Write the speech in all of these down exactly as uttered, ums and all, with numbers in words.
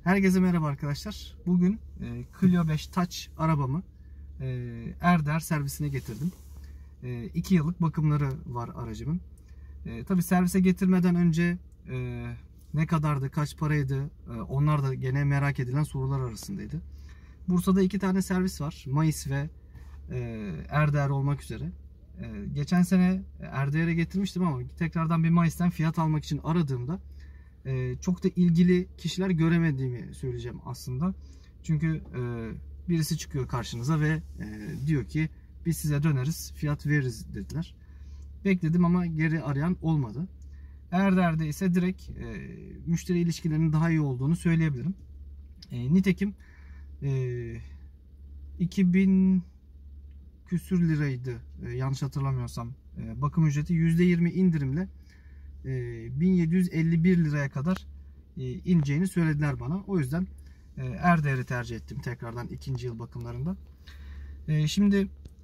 Herkese merhaba arkadaşlar. Bugün e, Clio beş Touch arabamı e, Erder servisine getirdim. E, iki yıllık bakımları var aracımın. E, Tabi servise getirmeden önce e, ne kadardı, kaç paraydı, e, onlar da gene merak edilen sorular arasındaydı. Bursa'da iki tane servis var. Mayıs ve e, Erder olmak üzere. E, geçen sene Erder'e getirmiştim ama tekrardan bir Mayıs'tan fiyat almak için aradığımda Ee, çok da ilgili kişiler göremediğimi söyleyeceğim aslında. Çünkü e, birisi çıkıyor karşınıza ve e, diyor ki biz size döneriz, fiyat veririz dediler. Bekledim ama geri arayan olmadı. Erder'de ise direkt e, müşteri ilişkilerinin daha iyi olduğunu söyleyebilirim. E, nitekim e, iki bin küsür liraydı e, yanlış hatırlamıyorsam e, bakım ücreti yüzde yirmi indirimle bin yedi yüz elli bir liraya kadar ineceğini söylediler bana. O yüzden Erder'i tercih ettim tekrardan ikinci yıl bakımlarında. Şimdi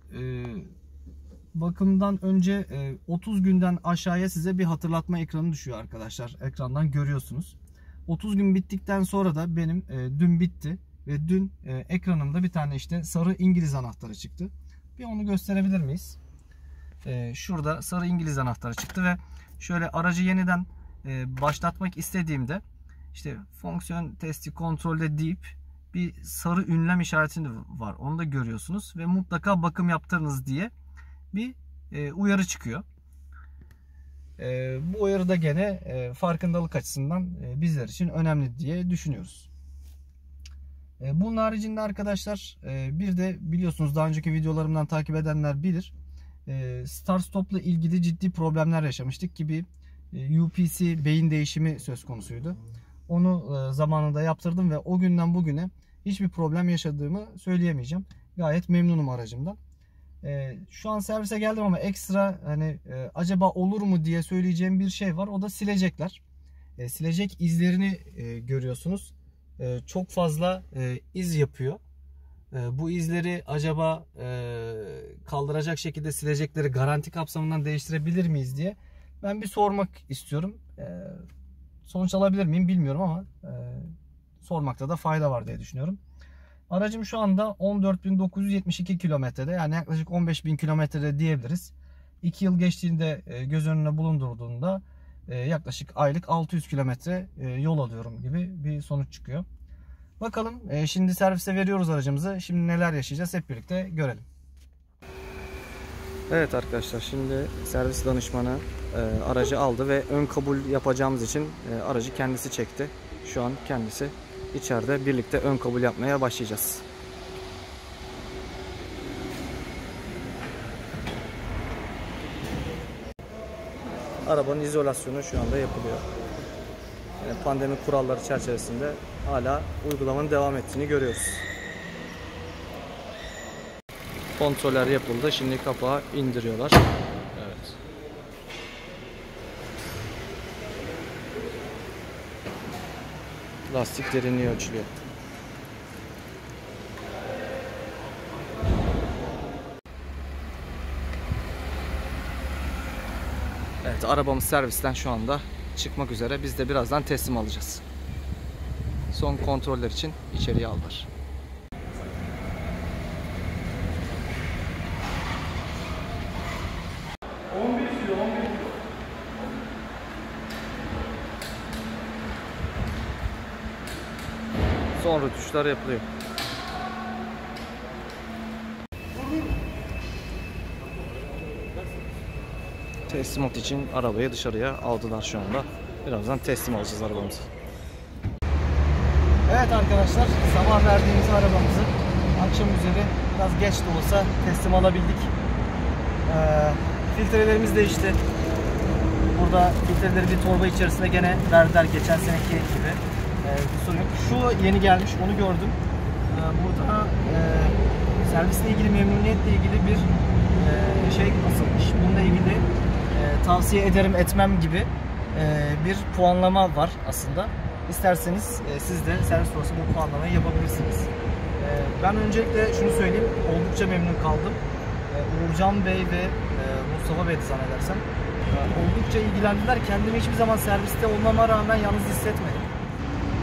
bakımdan önce otuz günden aşağıya size bir hatırlatma ekranı düşüyor arkadaşlar. Ekrandan görüyorsunuz. otuz gün bittikten sonra da benim dün bitti ve dün ekranımda bir tane işte sarı İngiliz anahtarı çıktı. Bir onu gösterebilir miyiz? Şurada sarı İngiliz anahtarı çıktı ve şöyle aracı yeniden e, başlatmak istediğimde işte fonksiyon testi kontrolde deyip bir sarı ünlem işareti var. Onu da görüyorsunuz ve mutlaka bakım yaptırınız diye bir e, uyarı çıkıyor. E, bu uyarı da gene e, farkındalık açısından e, bizler için önemli diye düşünüyoruz. E, bunun haricinde arkadaşlar e, bir de biliyorsunuz daha önceki videolarımdan takip edenler bilir. Start Stop'la ilgili ciddi problemler yaşamıştık ki bir U P C beyin değişimi söz konusuydu. Onu zamanında yaptırdım ve o günden bugüne hiçbir problem yaşadığımı söyleyemeyeceğim. Gayet memnunum aracımdan. Şu an servise geldim ama ekstra hani acaba olur mu diye söyleyeceğim bir şey var. O da silecekler. Silecek izlerini görüyorsunuz. Çok fazla iz yapıyor. Bu izleri acaba kaldıracak şekilde silecekleri garanti kapsamından değiştirebilir miyiz diye ben bir sormak istiyorum. Sonuç alabilir miyim bilmiyorum ama sormakta da fayda var diye düşünüyorum. Aracım şu anda on dört bin dokuz yüz yetmiş iki kilometrede, yani yaklaşık on beş bin kilometrede diyebiliriz. iki yıl geçtiğinde göz önüne bulundurduğunda yaklaşık aylık altı yüz kilometre yol alıyorum gibi bir sonuç çıkıyor. Bakalım şimdi servise veriyoruz aracımızı. Şimdi neler yaşayacağız hep birlikte görelim. Evet arkadaşlar, şimdi servis danışmanı e, aracı aldı ve ön kabul yapacağımız için e, aracı kendisi çekti. Şu an kendisi içeride, birlikte ön kabul yapmaya başlayacağız. Arabanın izolasyonu şu anda yapılıyor. Yani pandemi kuralları çerçevesinde hala uygulamanın devam ettiğini görüyoruz. Kontroller yapıldı. Şimdi kapağı indiriyorlar. Evet. Lastik derinliği ölçülüyor. Evet, arabamız servisten şu anda çıkmak üzere. Biz de birazdan teslim alacağız. Son kontroller için içeriye aldılar. on bir kilo, on bir kilo. Son rötuşlar yapılıyor. Teslimat için arabayı dışarıya aldılar şu anda. Birazdan teslim alacağız arabamızı. Evet arkadaşlar, sabah verdiğimiz arabamızı akşam üzeri biraz geç de olsa teslim alabildik. Ee, filtrelerimiz değişti. Burada filtreleri bir torba içerisinde gene verdiler geçen seneki gibi. Ee, bir sorun yok. Şu yeni gelmiş, onu gördüm. Ee, burada e, servisle ilgili, memnuniyetle ilgili bir e, şey asılmış. Bununla ilgili e, tavsiye ederim etmem gibi e, bir puanlama var aslında. İsterseniz e, siz de servis sonrası bu puanlamayı yapabilirsiniz. E, ben öncelikle şunu söyleyeyim, oldukça memnun kaldım. E, Uğurcan Bey ve e, Mustafa Bey'di zannedersem. E, oldukça ilgilendiler. Kendimi hiçbir zaman serviste olmama rağmen yalnız hissetmedim.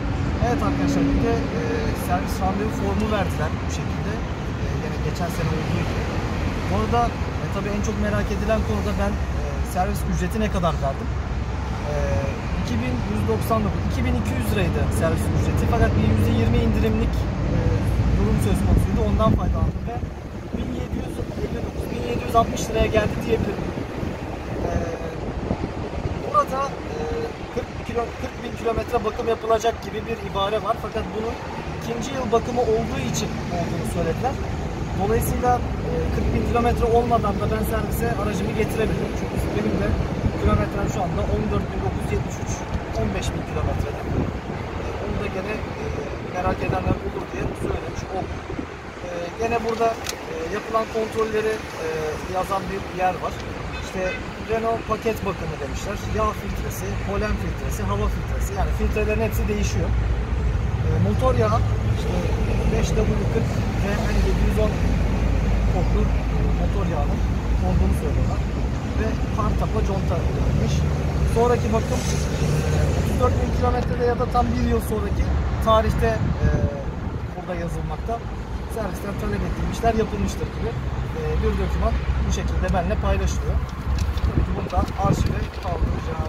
Evet arkadaşlar, bir de e, servis randevu formu verdiler bu şekilde. E, yine geçen sene olduğu gibi. Bu arada e, tabii en çok merak edilen konuda ben e, servis ücreti ne kadar verdim? E, iki bin yüz doksan dokuz, iki bin iki yüz liraydı servis ücreti, fakat bir yüzde yirmi indirimlik e, durum söz konusuydu. Ondan faydalandım ve bin yedi yüz elli dokuz, bin yedi yüz altmış liraya geldi diyebilirim. E, burada e, kırk bin kilometre bakım yapılacak gibi bir ibare var, fakat bunun ikinci yıl bakımı olduğu için olduğunu söylediler. Dolayısıyla kırk bin kilometre olmadan da ben servise aracımı getirebilirim. Çünkü benim de kilometrem şu anda on dört bin dokuz yüz yetmiş üç, on beş bin kilometrede. Onu da gene merak edenler olur diye söylemiş oldum. Gene burada yapılan kontrolleri yazan bir yer var. İşte Renault paket bakımı demişler. Yağ filtresi, polen filtresi, hava filtresi, yani filtrelerin hepsi değişiyor. Motor yağı işte beş W kırk ve yedi yüz on kodlu motor yağının olduğunu söylüyorlar. Ve kar tapa conta verilmiş. Sonraki bakım otuz dört bin kilometrede ya da tam bir yıl sonraki tarihte e, burada yazılmakta. Servisten talep edilmişler, yapılmıştır gibi e, bir doküman bu şekilde benimle paylaşılıyor. Tabii ki bunu da arşive kaldıracağım.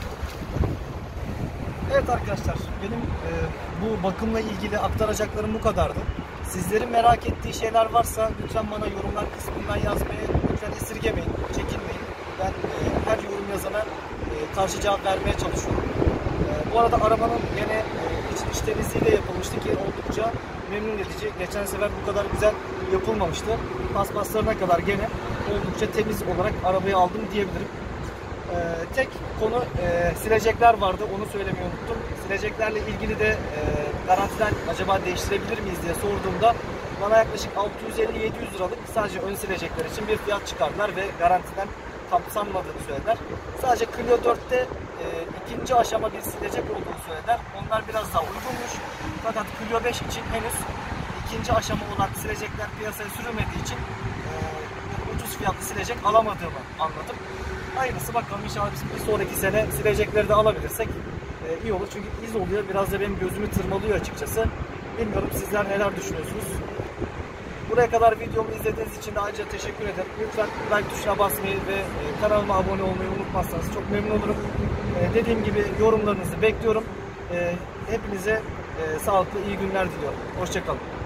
Evet arkadaşlar, benim e, bu bakımla ilgili aktaracaklarım bu kadardı. Sizlerin merak ettiği şeyler varsa lütfen bana yorumlar kısmından yazmayı lütfen esirgemeyin, çekinmeyin. Ben e, her yorum yazana e, karşı cevap vermeye çalışıyorum. E, bu arada arabanın yine e, iç, iç temizliği de yapılmıştı ki oldukça memnun edici. Geçen sefer bu kadar güzel yapılmamıştı. Paspaslarına kadar gene oldukça temiz olarak arabayı aldım diyebilirim. Ee, tek konu e, silecekler vardı, onu söylemeyi unuttum. Sileceklerle ilgili de e, garantiden acaba değiştirebilir miyiz diye sorduğumda bana yaklaşık altı yüz elli yedi yüz liralık sadece ön silecekler için bir fiyat çıkardılar ve garantiden kapsanmadığını söylediler. Sadece Clio dörtte e, ikinci aşama bir silecek olduğunu söylediler. Onlar biraz daha uygunmuş. Fakat Clio beş için henüz ikinci aşama olan silecekler piyasaya sürülmediği için e, ucuz fiyatlı silecek alamadığımı anladım. Hayırlısı, bakalım inşallah biz bir sonraki sene silecekleri de alabilirsek e, iyi olur. Çünkü iz oluyor, biraz da benim gözümü tırmalıyor açıkçası. Bilmiyorum sizler neler düşünüyorsunuz. Buraya kadar videomu izlediğiniz için de ayrıca teşekkür ederim. Lütfen like tuşuna basmayı ve e, kanalıma abone olmayı unutmazsanız çok memnun olurum. E, dediğim gibi yorumlarınızı bekliyorum. E, hepinize e, sağlıklı, iyi günler diliyorum. Hoşça kalın.